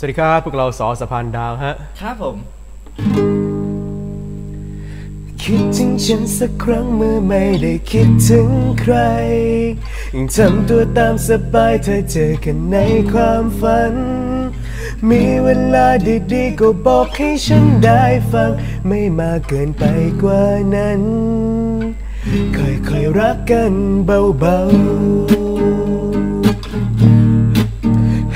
สวัสดีครับพวกเราสอสะพานดาวฮะครับผมคิดถึงฉันสักครั้งเมื่อไม่ได้คิดถึงใครยังทำตัวตามสบายเธอเจอกันในความฝันมีเวลาดีๆก็บอกให้ฉันได้ฟังไม่มากเกินไปกว่านั้นค่อยๆรักกันเบาๆ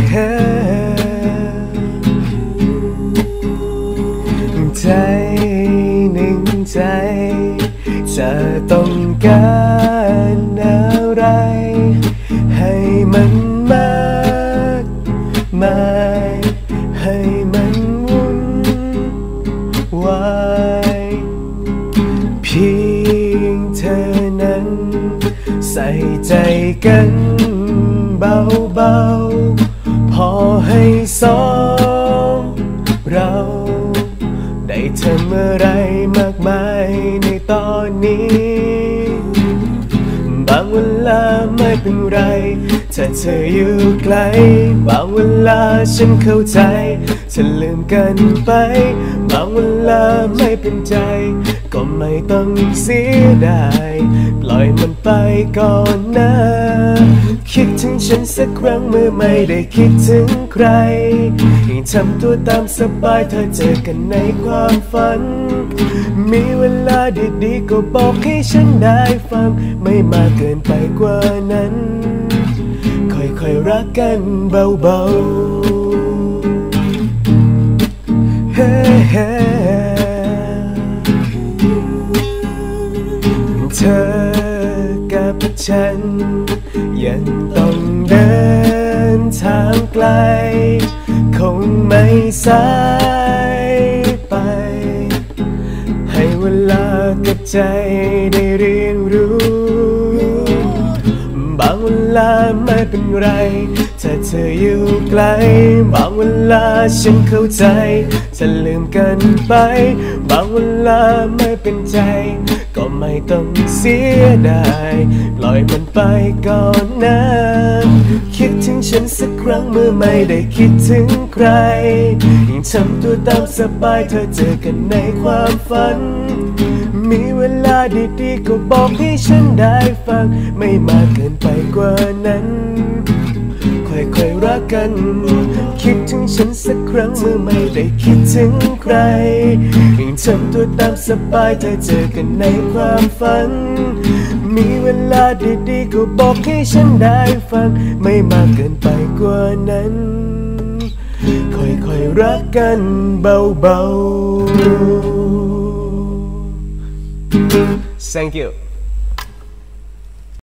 ใจหนึ่งใจจะต้องการอะไรให้มันมากมายให้มันวุ่นวายเพียงเธอนั้นใส่ใจกันเบาๆพอให้สองเราได้ทำอะไรมากมายในตอนนี้บางเวลาไม่เป็นไรถ้าเธออยู่ไกลบางเวลาฉันเข้าใจจะลืมกันไปบางเวลาไม่เป็นใจก็ไม่ต้องเสียดายปล่อยมันไปก่อนนะคิดถึงฉันสักครั้งเมื่อไม่ได้คิดถึงใครยังทำตัวตามสบายเธอเจอกันในความฝันมีเวลาดีๆก็บอกให้ฉันได้ฟังไม่มากเกินไปกว่านั้นค่อยๆรักกันเบาๆเธอกับฉันยังต้องเดินทางไกลคงไม่สายไปให้เวลากับใจได้เรียนรู้บางเวลาไม่เป็นไรถ้าเธออยู่ไกลบางเวลาฉันเข้าใจจะลืมกันไปบางเวลาไม่เป็นใจก็ไม่ต้องเสียดายปล่อยมันไปก่อนนะคิดถึงฉันสักครั้งเมื่อไม่ได้คิดถึงใครยังทำตัวตามสบายเธอเจอกันในความฝันมีเวลาดีๆก็บอกให้ฉันได้ฟังไม่มากเกินไปกว่านั้นค่อยๆรักกันคิดถึงฉันสักครั้งเมื่อไม่ได้คิดถึงใครยังทำตัวตามสบายเธอเจอกันในความฝันมีเวลาดีๆก็บอกให้ฉันได้ฟังไม่มากเกินไปกว่านั้นค่อยๆรักกันเบาๆ Thank you